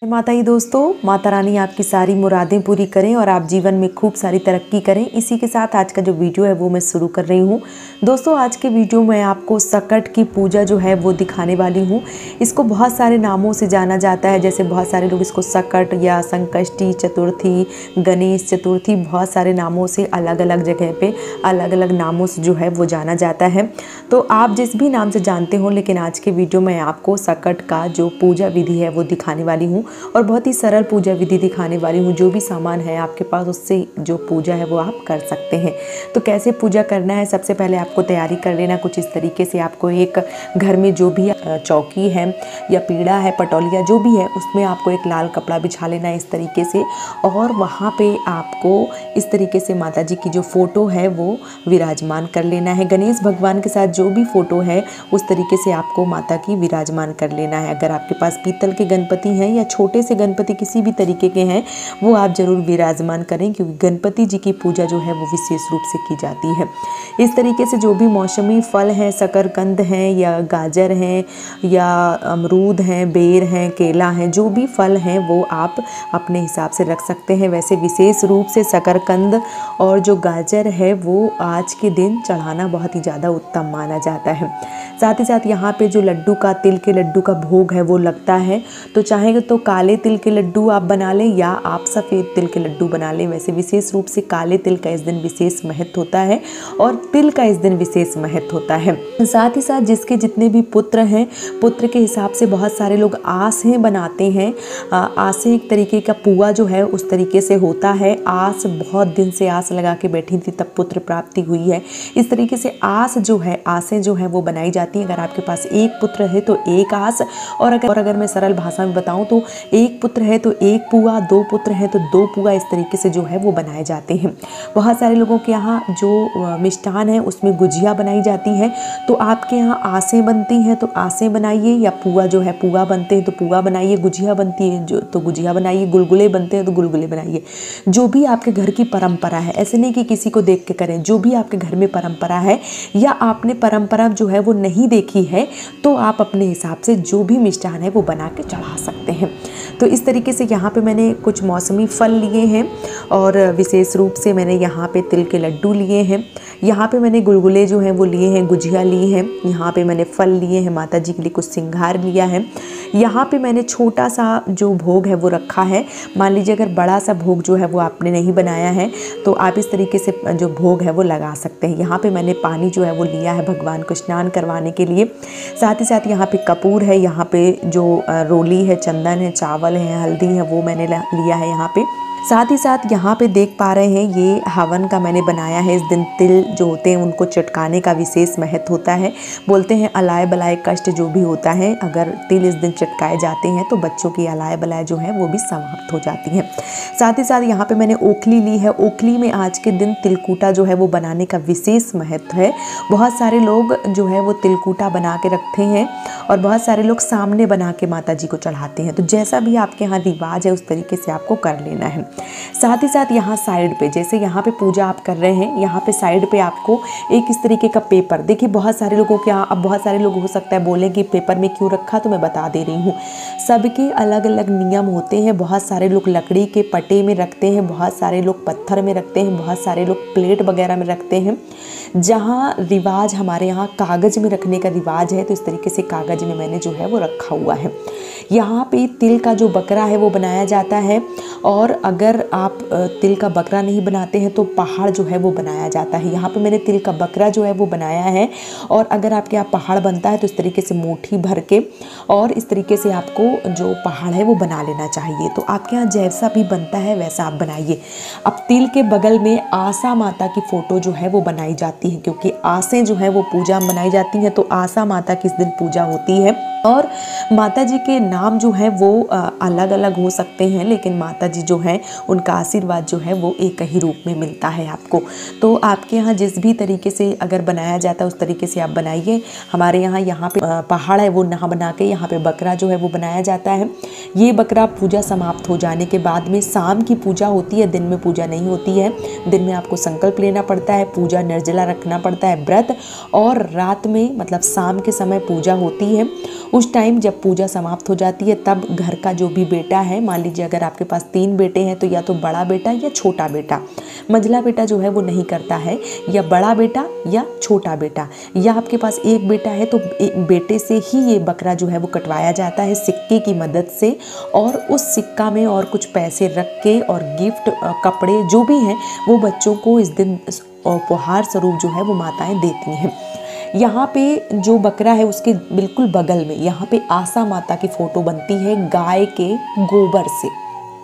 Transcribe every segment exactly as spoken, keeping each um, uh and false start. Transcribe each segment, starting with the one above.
माता जी दोस्तों, माता रानी आपकी सारी मुरादें पूरी करें और आप जीवन में खूब सारी तरक्की करें। इसी के साथ आज का जो वीडियो है वो मैं शुरू कर रही हूँ। दोस्तों, आज के वीडियो में आपको सकट की पूजा जो है वो दिखाने वाली हूँ। इसको बहुत सारे नामों से जाना जाता है, जैसे बहुत सारे लोग इसको सकट या संकष्टी चतुर्थी, गणेश चतुर्थी, बहुत सारे नामों से अलग अलग जगह पे अलग अलग नामों से जो है वो जाना जाता है। तो आप जिस भी नाम से जानते हो, लेकिन आज के वीडियो में आपको सकट का जो पूजा विधि है वो दिखाने वाली हूँ और बहुत ही सरल पूजा विधि दिखाने वाली हूँ। जो भी सामान है आपके पास उससे जो पूजा है वो आप कर सकते हैं। तो कैसे पूजा करना है, सबसे पहले आपको तैयारी कर लेना कुछ इस तरीके से। आपको एक घर में जो भी चौकी है या पीढ़ा है, पटौलिया जो भी है, उसमें आपको एक लाल कपड़ा बिछा लेना है इस तरीके से। और वहाँ पे आपको इस तरीके से माता जी की जो फ़ोटो है वो विराजमान कर लेना है। गणेश भगवान के साथ जो भी फ़ोटो है उस तरीके से आपको माता की विराजमान कर लेना है। अगर आपके पास पीतल के गणपति हैं या छोटे से गणपति किसी भी तरीके के हैं, वो आप ज़रूर विराजमान करें, क्योंकि गणपति जी की पूजा जो है वो विशेष रूप से की जाती है। इस तरीके से जो भी मौसमी फल हैं, शकरकंद हैं या गाजर हैं या अमरूद हैं, बेर हैं, केला हैं, जो भी फल हैं वो आप अपने हिसाब से रख सकते हैं। वैसे विशेष रूप से शकरकंद और जो गाजर है वो आज के दिन चढ़ाना बहुत ही ज़्यादा उत्तम माना जाता है। साथ ही साथ यहाँ पे जो लड्डू का, तिल के लड्डू का भोग है वो लगता है, तो चाहेंगे तो काले तिल के लड्डू आप बना लें या आप सफ़ेद तिल के लड्डू बना लें। वैसे विशेष रूप से काले तिल का इस दिन विशेष महत्व होता है और तिल का इस दिन विशेष महत्व होता है। साथ ही साथ जिसके जितने भी पुत्र हैं, पुत्र के हिसाब से बहुत सारे लोग आसें बनाते हैं। आसें एक तरीके का पुआ जो है उस तरीके से होता है। आस, बहुत दिन से आस लगा के बैठी थी तब पुत्र प्राप्ति हुई है, इस तरीके से आस जो है, आसें जो है वो बनाई जाती हैं। अगर आपके पास एक पुत्र है तो एक आस, और अगर और अगर मैं सरल भाषा में बताऊं तो एक पुत्र है तो एक पुआ, दो पुत्र है तो दो पुआ, इस तरीके से जो है वो बनाए जाते हैं। बहुत सारे लोगों के यहाँ जो मिष्ठान है उसमें गुजिया बनाई जाती है, तो आपके यहाँ आसें बनती हैं तो आसें बनाइए, या पुआ जो है पुआ बनते हैं तो पुआ बनाइए, गुजिया बनती है जो तो गुजिया बनाइए, गुलगुले बनते हैं तो गुलगुले बनाइए। जो भी आपके घर की परंपरा है, ऐसे नहीं कि किसी को देख के करें, जो भी आपके घर में परंपरा है या आपने परंपरा जो है वो नहीं देखी है तो आप अपने हिसाब से जो भी मिष्ठान है वो बना के चढ़ा सकते हैं। तो इस तरीके से यहाँ पे मैंने कुछ मौसमी फल लिए हैं और विशेष रूप से मैंने यहाँ पे तिल के लड्डू लिए हैं, यहाँ पे मैंने गुलगुले जो हैं वो लिए हैं, गुजिया ली हैं, यहाँ पे मैंने फल लिए हैं, माता जी के लिए कुछ सिंगार लिया है। यहाँ पे मैंने छोटा सा जो भोग है वो रखा है। मान लीजिए अगर बड़ा सा भोग जो है वो आपने नहीं बनाया है तो आप इस तरीके से जो भोग है वो लगा सकते हैं। यहाँ पे मैंने पानी जो है वो लिया है भगवान को स्नान करवाने के लिए। साथ ही साथ यहाँ पे कपूर है, यहाँ पे जो रोली है, चंदन है, चावल है, हल्दी है, वो मैंने लिया है यहाँ पे। साथ ही साथ यहाँ पे देख पा रहे हैं ये हवन का मैंने बनाया है। इस दिन तिल जो होते हैं उनको चटकाने का विशेष महत्व होता है। बोलते हैं अलाय बलाय कष्ट जो भी होता है, अगर तिल इस दिन चटकाए जाते हैं तो बच्चों की अलाय बलाय जो है वो भी समाप्त हो जाती हैं। साथ ही साथ यहाँ पे मैंने ओखली ली है। ओखली में आज के दिन तिलकूटा जो है वो बनाने का विशेष महत्व है। बहुत सारे लोग जो है वो तिलकूटा बना के रखते हैं और बहुत सारे लोग सामने बना के माता जी को चढ़ाते हैं। तो जैसा भी आपके यहाँ रिवाज है उस तरीके से आपको कर लेना है। साथ ही साथ यहाँ साइड पे, जैसे यहाँ पे पूजा आप कर रहे हैं, यहाँ पे साइड पे आपको एक इस तरीके का पेपर, देखिए बहुत सारे लोगों के यहाँ, अब बहुत सारे लोग हो सकता है बोलें कि पेपर में क्यों रखा, तो मैं बता दे रही हूँ। सबके अलग अलग नियम होते हैं। बहुत सारे लोग लकड़ी के पटे में रखते हैं, बहुत सारे लोग पत्थर में रखते हैं, बहुत सारे लोग प्लेट वगैरह में रखते हैं। जहाँ रिवाज हमारे यहाँ कागज़ में रखने का रिवाज है तो इस तरीके से कागज़ में मैंने जो है वो रखा हुआ है। यहाँ पे तिल का जो बकरा है वो बनाया जाता है, और अगर आप तिल का बकरा नहीं बनाते हैं तो पहाड़ जो है वो बनाया जाता है। यहाँ पे मैंने तिल का बकरा जो है वो बनाया है, और अगर आपके यहाँ पहाड़ बनता है तो इस तरीके से मुट्ठी भर के और इस तरीके से आपको जो पहाड़ है वो बना लेना चाहिए। तो आपके यहाँ जैसा भी बनता है वैसा आप बनाइए। अब तिल के बगल में आशा माता की फ़ोटो जो है वो बनाई जाती है, क्योंकि आसें जो है वो पूजा में बनाई जाती हैं, तो आशा माता की इस दिन पूजा होती है। और माता जी के नाम जो है वो अलग अलग हो सकते हैं, लेकिन माता जी जो है उनका आशीर्वाद जो है वो एक ही रूप में मिलता है आपको। तो आपके यहाँ जिस भी तरीके से अगर बनाया जाता है उस तरीके से आप बनाइए। हमारे यहाँ यहाँ पे पहाड़ है वो ना बना के यहाँ पे बकरा जो है वो बनाया जाता है। ये बकरा पूजा समाप्त हो जाने के बाद में शाम की पूजा होती है, दिन में पूजा नहीं होती है। दिन में आपको संकल्प लेना पड़ता है, पूजा निर्जला रखना पड़ता है, व्रत, और रात में मतलब शाम के समय पूजा होती है। उस टाइम जब पूजा समाप्त हो जाती है तब घर का जो भी बेटा है, मान लीजिए अगर आपके पास तीन बेटे हैं तो या तो बड़ा बेटा या छोटा बेटा, मंझला बेटा जो है वो नहीं करता है, या बड़ा बेटा या छोटा बेटा, या आपके पास एक बेटा है तो बेटे से ही ये बकरा जो है वो कटवाया जाता है सिक्के की मदद से, और उस सिक्का में और कुछ पैसे रख के और गिफ्ट, कपड़े जो भी हैं वो बच्चों को इस दिन उपहार स्वरूप जो है वो माताएं देती हैं। यहाँ पे जो बकरा है उसके बिल्कुल बगल में यहाँ पे आशा माता की फ़ोटो बनती है गाय के गोबर से।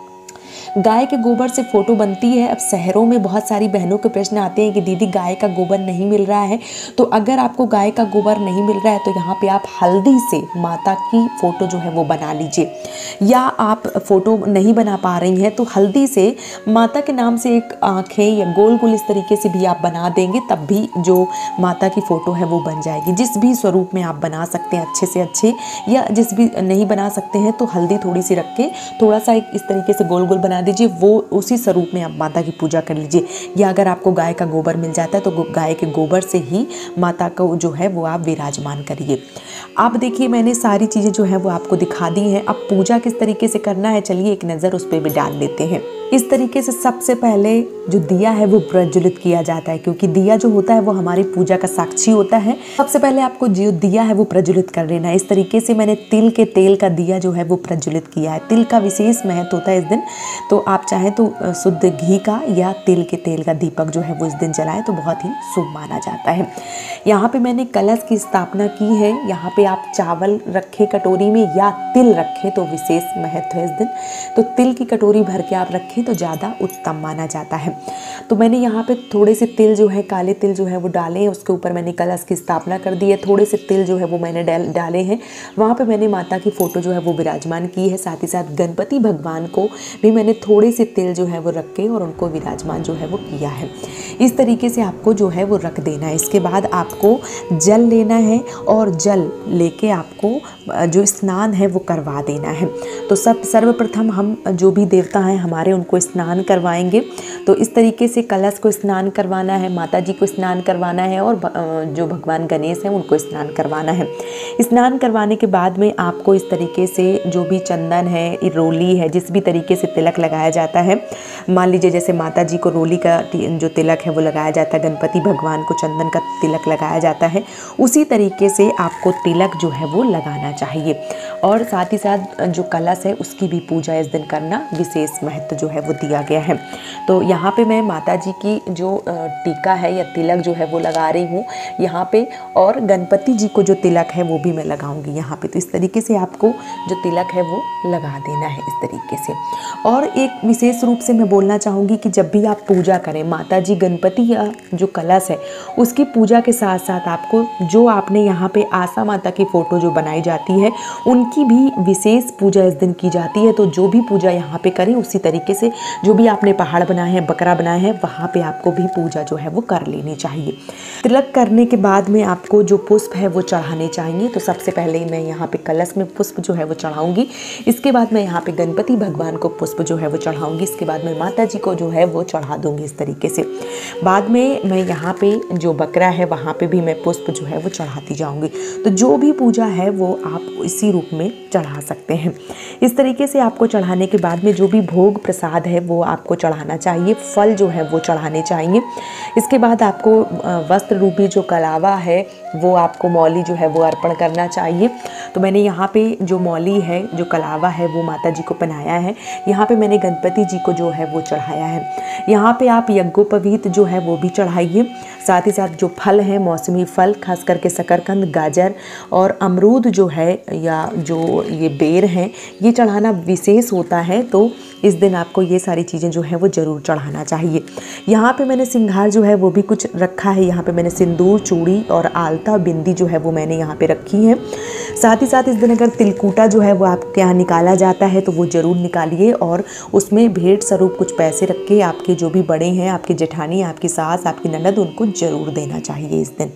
गाय के गोबर से फोटो बनती है। अब शहरों में बहुत सारी बहनों के प्रश्न आते हैं कि दीदी गाय का गोबर नहीं मिल रहा है, तो अगर आपको गाय का गोबर नहीं मिल रहा है तो यहाँ पे आप हल्दी से माता की फ़ोटो जो है वो बना लीजिए, या आप फ़ोटो नहीं बना पा रही हैं तो हल्दी से माता के नाम से एक आँखें या गोल गोल इस तरीके से भी आप बना देंगे, तब भी जो माता की फ़ोटो है वो बन जाएगी। जिस भी स्वरूप में आप बना सकते हैं अच्छे से अच्छे, या जिस भी नहीं बना सकते हैं तो हल्दी थोड़ी सी रख के थोड़ा सा एक इस तरीके से गोल गोल बना दीजिए, वो उसी स्वरूप में आप माता की पूजा कर लीजिए। या अगर आपको गाय का गोबर मिल जाता है तो गाय के गोबर से ही माता को जो है वो आप विराजमान करिए। आप देखिए मैंने सारी चीज़ें जो है वो आपको दिखा दी हैं। अब पूजा किस तरीके से करना है चलिए एक नज़र उस पर भी डाल लेते हैं। इस तरीके से सबसे पहले जो दिया है वो प्रज्वलित किया जाता है, क्योंकि दिया जो होता है वो हमारी पूजा का साक्षी होता है। सबसे पहले आपको जो दिया है वो प्रज्वलित कर लेना है। इस तरीके से मैंने तिल के तेल का दिया जो है वो प्रज्वलित किया है। तिल का विशेष महत्व होता है इस दिन, तो आप चाहें तो शुद्ध घी का या तिल के तेल का दीपक जो है वो इस दिन जलाएं तो बहुत ही शुभ माना जाता है। यहाँ पे मैंने कलश की स्थापना की है। यहाँ पे आप चावल रखे कटोरी में या तिल रखें तो विशेष महत्व है इस दिन, तो तिल की कटोरी भर के आप रखें तो ज़्यादा उत्तम माना जाता है। तो मैंने यहाँ पे थोड़े से तिल जो है, काले तिल जो है वो डाले हैं, उसके ऊपर मैंने कलश की स्थापना कर दी है। थोड़े से तिल जो है वो मैंने डाले हैं, वहाँ पे मैंने माता की फ़ोटो जो है वो विराजमान की है। साथ ही साथ गणपति भगवान को भी मैंने थोड़े से तिल जो है वो रख के और उनको विराजमान जो है वो किया है। इस तरीके से आपको जो है वो रख देना है। इसके बाद आपको जल लेना है और जल लेके आपको जो स्नान है वो करवा देना है। तो सब सर्वप्रथम हम जो भी देवता हैं हमारे उनको स्नान करवाएंगे। तो इस तरीके से कलश को स्नान करवाना है, माता जी को स्नान करवाना है, और जो भगवान गणेश हैं उनको स्नान करवाना है। स्नान करवाने के बाद में आपको इस तरीके से जो भी चंदन है, रोली है, जिस भी तरीके से तिलक लगाया जाता है, मान लीजिए जैसे माता जी को रोली का जो तिलक है वो लगाया जाता है, गणपति भगवान को चंदन का तिलक लगाया जाता है, उसी तरीके से आपको तिलक जो है वो लगाना चाहिए। और साथ ही साथ जो कलश है उसकी भी पूजा इस दिन करना विशेष महत्व जो है वो दिया गया है। तो यहाँ पे मैं माता जी की जो टीका है या तिलक जो है वो लगा रही हूँ यहाँ पे, और गणपति जी को जो तिलक है वो भी मैं लगाऊंगी यहाँ पे। तो इस तरीके से आपको जो तिलक है वो लगा देना है इस तरीके से। और एक विशेष रूप से मैं बोलना चाहूँगी कि जब भी आप पूजा करें माता जी, गणपति या जो कलश है उसकी पूजा के साथ साथ आपको जो आपने यहाँ पे आशा माता की फ़ोटो जो बनाई जाती है उनकी भी विशेष पूजा इस दिन की जाती है। तो जो भी पूजा यहाँ पे करें उसी तरीके से जो भी आपने पहाड़ बनाए हैं, बकरा बनाए हैं, वहाँ पे आपको भी पूजा जो है वो कर लेनी चाहिए। तिलक करने के बाद में आपको जो पुष्प है वो चढ़ाने चाहिए। तो सबसे पहले मैं यहाँ पे कलश में पुष्प जो है वो चढ़ाऊँगी, इसके बाद मैं यहाँ पे गणपति भगवान को पुष्प जो है वो चढ़ाऊँगी, इसके बाद मैं माता जी को जो है वो चढ़ा दूँगी इस तरीके से। बाद में मैं यहाँ पे जो बकरा है वहाँ पे भी मैं पुष्प जो है वो चढ़ाती जाऊँगी। तो जो भी पूजा है वो आप इसी रूप में चढ़ा सकते हैं। इस तरीके से आपको चढ़ाने के बाद में जो भी भोग प्रसाद है वो आपको चढ़ाना चाहिए, फल जो है वो चढ़ाने चाहिए। इसके बाद आपको वस्त्र रूपी जो कलावा है वो आपको मौली जो है वो अर्पण करना चाहिए। तो मैंने यहाँ पे जो मौली है, जो कलावा है वो माता जी को पहनाया है। यहाँ पे मैंने गणपति जी को जो है वो चढ़ाया है। यहाँ पे आप यज्ञोपवीत जो है वो भी चढ़ाइए। साथ ही साथ जो फल हैं, मौसमी फल, खास करके शकरकंद, गाजर और अमरूद जो है या जो ये बेर हैं, ये चढ़ाना विशेष होता है। तो इस दिन आपको ये सारी चीज़ें जो है वो ज़रूर चढ़ाना चाहिए। यहाँ पे मैंने सिंगार जो है वो भी कुछ रखा है। यहाँ पे मैंने सिंदूर, चूड़ी और आलता बिंदी जो है वो मैंने यहाँ पे रखी है। साथ ही साथ इस दिन अगर तिलकूटा जो है वो आपके यहाँ निकाला जाता है तो वो ज़रूर निकालिए, और उसमें भेंट स्वरूप कुछ पैसे रख के आपके जो भी बड़े हैं, आपके जेठानी, आपकी सास, आपकी ननद, उनको ज़रूर देना चाहिए इस दिन।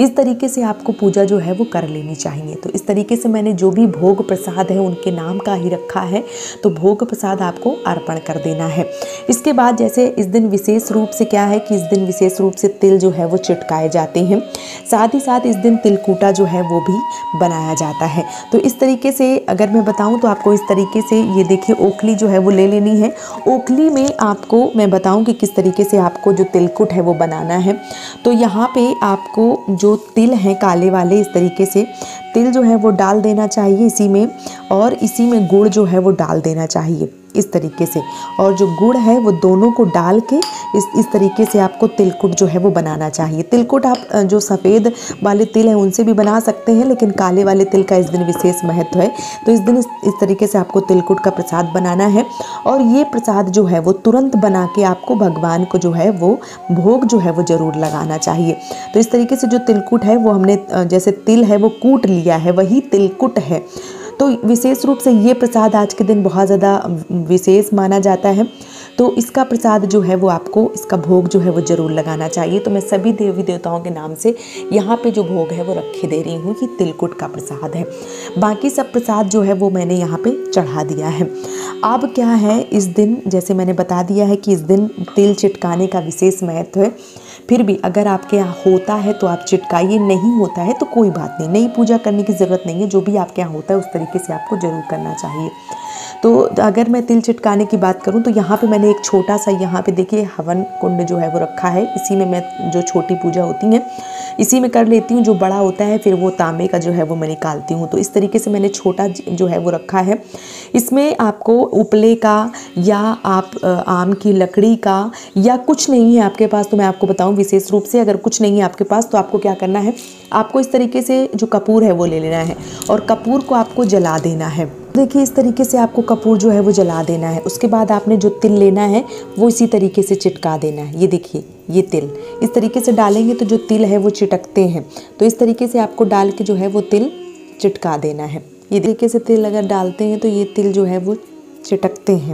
इस तरीके से आपको पूजा जो है वो कर लेनी चाहिए। तो इस तरीके से मैंने जो भी भोग प्रसाद है उनके नाम का ही रखा है, तो भोग प्रसाद आपको अर्पण कर देना है। इसके बाद जैसे इस दिन विशेष रूप से क्या है कि इस दिन विशेष रूप से तिल जो है वो चिटकाए जाते हैं, साथ ही साथ इस दिन तिलकूटा जो है वो भी बनाया जाता है। तो इस तरीके से अगर मैं बताऊं तो आपको इस तरीके से ये देखिए ओखली जो है वो ले लेनी है। ओखली में आपको मैं बताऊं कि किस तरीके से आपको जो तिलकुट है वो बनाना है। तो यहाँ पे आपको जो तिल हैं काले वाले, इस तरीके से तिल जो है वो डाल देना चाहिए इसी में, और इसी में गुड़ जो है वो डाल देना चाहिए इस तरीके से, और जो गुड़ है वो दोनों को डाल के इस इस तरीके से आपको तिलकुट जो है वो बनाना चाहिए। तिलकुट आप जो सफ़ेद वाले तिल हैं उनसे भी बना सकते हैं, लेकिन काले वाले तिल का इस दिन विशेष महत्व है। तो इस दिन इस, इस तरीके से आपको तिलकुट का प्रसाद बनाना है, और ये प्रसाद जो है वो तुरंत बना के आपको भगवान को जो है वो भोग जो है वो ज़रूर लगाना चाहिए। तो इस तरीके से जो तिलकुट है वो हमने जैसे तिल है वो कूट लिया है, वही तिलकुट है। तो विशेष रूप से ये प्रसाद आज के दिन बहुत ज़्यादा विशेष माना जाता है। तो इसका प्रसाद जो है वो आपको, इसका भोग जो है वो ज़रूर लगाना चाहिए। तो मैं सभी देवी देवताओं के नाम से यहाँ पे जो भोग है वो रखे दे रही हूँ कि तिलकुट का प्रसाद है। बाकी सब प्रसाद जो है वो मैंने यहाँ पे चढ़ा दिया है। अब क्या है, इस दिन जैसे मैंने बता दिया है कि इस दिन तिल चिटकाने का विशेष महत्व है। फिर भी अगर आपके यहाँ होता है तो आप चिटकाइए, नहीं होता है तो कोई बात नहीं, नई पूजा करने की ज़रूरत नहीं है। जो भी आपके यहाँ होता है उस तरीके से आपको ज़रूर करना चाहिए। तो अगर मैं तिल चिटकाने की बात करूं तो यहाँ पे मैंने एक छोटा सा, यहाँ पे देखिए हवन कुंड जो है वो रखा है। इसी में मैं जो छोटी पूजा होती है इसी में कर लेती हूँ, जो बड़ा होता है फिर वो तांबे का जो है वो मैं निकालती हूँ। तो इस तरीके से मैंने छोटा जो है वो रखा है। इसमें आपको उपले का या आप आम की लकड़ी का या कुछ नहीं है आपके पास, तो मैं आपको बताऊँ विशेष रूप से अगर कुछ नहीं है आपके पास तो आपको क्या करना है, आपको इस तरीके से जो कपूर है वो ले लेना है और कपूर को आपको जला देना है। देखिए इस तरीके से आपको कपूर जो है वो जला देना है। उसके बाद आपने जो तिल लेना है वो इसी तरीके से चिटका देना है। ये देखिए ये तिल इस तरीके से डालेंगे तो जो तिल है वो चिटकते हैं। तो इस तरीके से आपको डाल के जो है वो तिल चिटका देना है। ये तरीके से तिल अगर डालते हैं तो ये तिल जो है वो चिटकते हैं।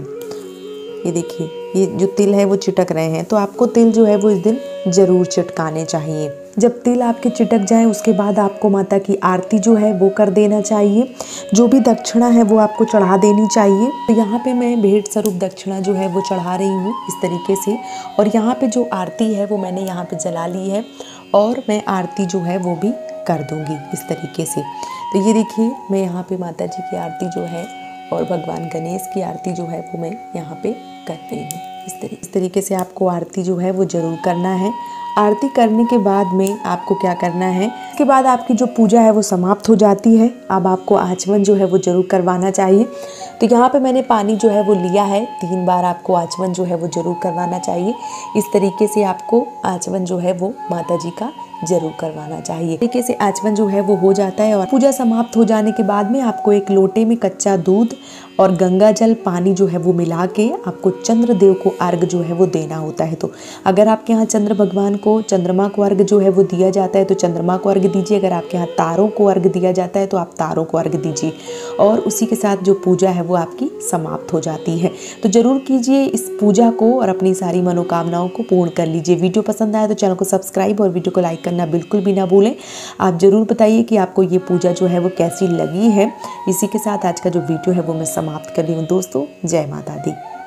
ये देखिए ये जो तिल है वो चिटक रहे हैं। तो आपको तिल जो है वो इस दिन ज़रूर चिटकाने चाहिए। जब तिल आपके चिटक जाए उसके बाद आपको माता की आरती जो है वो कर देना चाहिए। जो भी दक्षिणा है वो आपको चढ़ा देनी चाहिए। तो यहाँ पे मैं भेंट स्वरूप दक्षिणा जो है वो चढ़ा रही हूँ इस तरीके से, और यहाँ पे जो आरती है वो मैंने यहाँ पे जला ली है और मैं आरती जो है वो भी कर दूँगी इस तरीके से। तो ये देखिए मैं यहाँ पे माता जी की आरती जो है और भगवान गणेश की आरती जो है वो मैं यहाँ पे कर रही हूँ। इस तरीके इस तरीके से आपको आरती जो है वो ज़रूर करना है। आरती करने के बाद में आपको क्या करना है, इसके बाद आपकी जो पूजा है वो समाप्त हो जाती है। अब आपको आचमन जो है वो ज़रूर करवाना चाहिए। तो यहाँ पे मैंने पानी जो है वो लिया है, तीन बार आपको आचमन जो है वो ज़रूर करवाना चाहिए। इस तरीके से आपको आचमन जो है वो माता जी का जरूर करवाना चाहिए। तरीके से आचमन जो है वो हो जाता है और पूजा समाप्त हो जाने के बाद में आपको एक लोटे में कच्चा दूध और गंगा जल पानी जो है वो मिला के आपको चंद्रदेव को अर्घ जो है वो देना होता है। तो अगर आपके यहाँ चंद्र भगवान को, चंद्रमा को अर्घ जो है वो दिया जाता है तो चंद्रमा को अर्घ दीजिए। अगर आपके यहाँ तारों को अर्घ दिया जाता है तो आप तारों को अर्घ दीजिए, और उसी के साथ जो पूजा है वो आपकी समाप्त हो जाती है। तो जरूर कीजिए इस पूजा को और अपनी सारी मनोकामनाओं को पूर्ण कर लीजिए। वीडियो पसंद आया तो चैनल को सब्सक्राइब और वीडियो को लाइक करना बिल्कुल भी ना भूलें। आप ज़रूर बताइए कि आपको ये पूजा जो है वो कैसी लगी है। इसी के साथ आज का जो वीडियो है वो मैं समाप्त कर रही हूँ दोस्तों। जय माता दी।